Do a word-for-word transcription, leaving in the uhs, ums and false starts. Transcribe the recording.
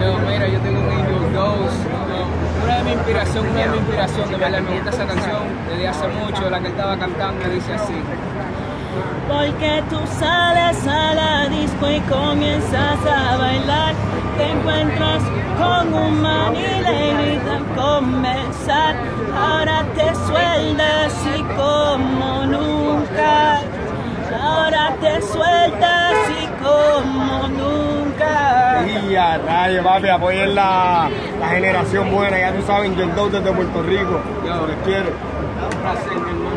Yo, mira, yo tengo un Angel dos, no, una de mi inspiración, una de mi inspiración, de verdad me gusta esa canción desde hace mucho, la que estaba cantando dice así. Porque tú sales a la disco y comienzas a bailar, te encuentras con un man y le gritan comenzar, ahora te sueltas y como nunca, ahora te sueltas y como nunca. Y a rayo, papi, apoyen la, la generación buena, ya tú sabes, Angel dos desde Puerto Rico, Yo, les quiero. un placer, mi hermano.